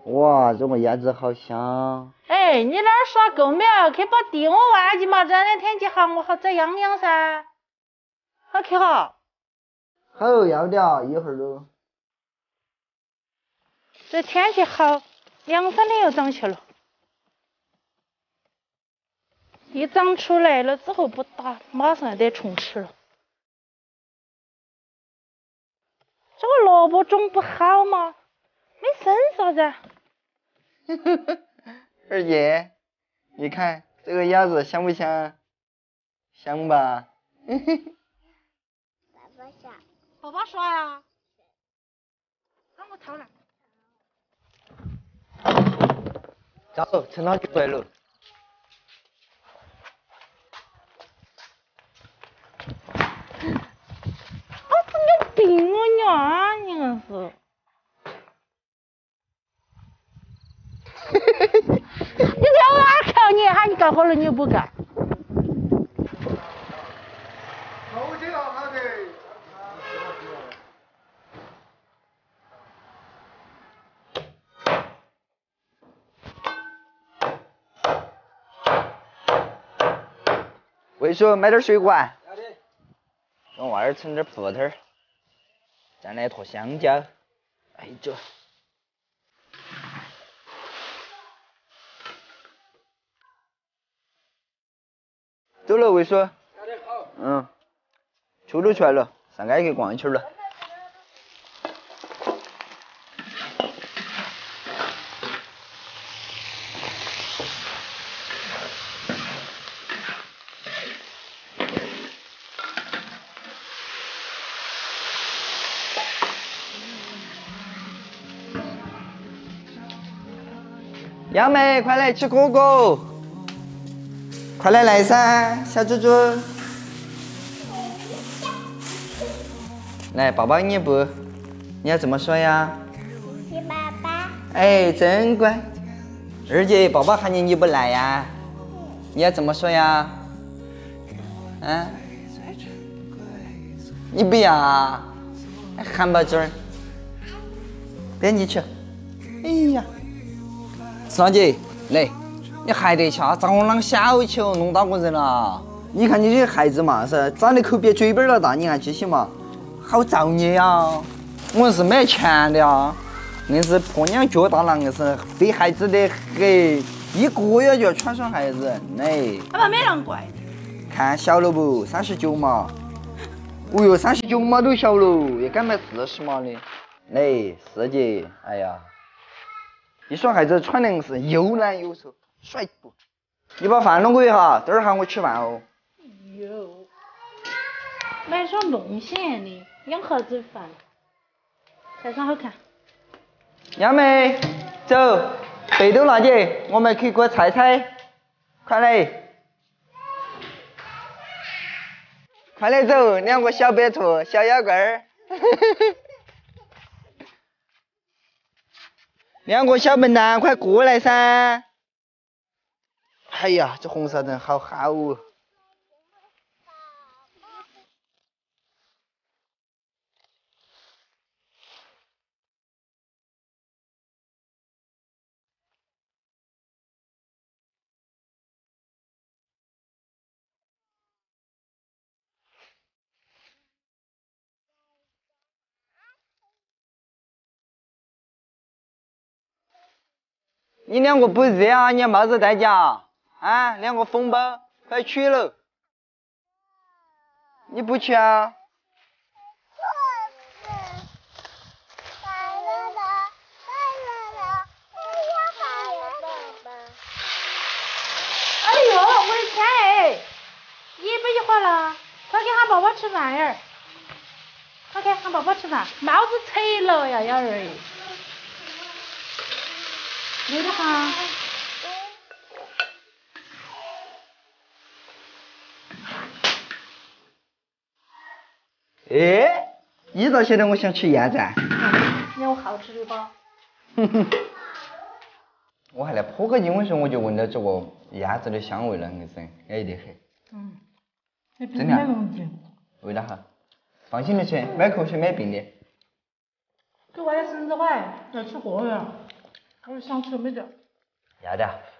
哇，这个鸭子好香。 哎，你那儿耍够没有？去把地我挖起嘛，这两天气好，我好再养养噻。好去哈。 好，要的啊，一会儿都。 这天气好，2、3天又长起了。一长出来了之后不打，马上得虫吃了。这个萝卜种不好吗？没生啥子。 二姐，你看这个鸭子香不香？香吧？ 爸爸想。 爸爸耍呀？让我掏来。 走，陈老就回来了。 有病哦你啊，你硬是。你叫我哪考你哈？你干好了你又不干。 好的啊，好的。魏叔，买点水果啊。 要得。 给娃儿盛点葡萄，再来一坨香蕉。哎，走。走了，魏叔。 要得好。 嗯。秋都出来了，上街去逛一圈了。杨梅，快来吃果果！快来噻，小猪猪！来，抱抱你不？你要怎么说呀？ 谢谢爸爸。 哎，真乖。二姐，宝宝喊你，你不来呀？你要怎么说呀？啊？你不要啊？汉堡卷儿，点进去。哎呀！双姐，来，你还得吃啊？长啷小球，弄到个人了。你看你这孩子嘛，是长得口比嘴巴儿大，你看这些嘛，好造孽呀！我是没钱的啊，硬是婆娘脚大郎，硬是非孩子的很，一个月就要穿上孩子，来。 爸爸没啷怪。 看小了不？39码。哦哟，39码都小了，也敢买40码的。来，4姐，哎呀。一双孩子穿的是又烂又丑，帅不？你把饭弄过去哈，等会儿喊我吃饭哦。 哟，买双弄些的，养孩子烦。菜上好看。 杨梅，走，北斗大姐，我们去给菜菜，快来，快来走，2个小白兔，小妖怪儿。2个小笨蛋，快过来噻！哎呀，这红烧人好好哦。你2个不热啊？你要帽子戴着啊？2个疯包，快取了！你不去啊？ 哎呦，我的天哎！1不一会儿了，快给喊宝宝吃饭儿。快给喊宝宝吃饭，帽子扯了呀，幺儿。有点哈。 哎，你咋晓得我想吃鸭子啊？ 你看我好吃的吧？ 我还来破个经的时候，我就闻到这个鸭子的香味了，硬是安逸得很。真的啊？味道好，放心的吃，买口水买病的。 给娃的生日晚要吃货呀。 我上车没得。 要得。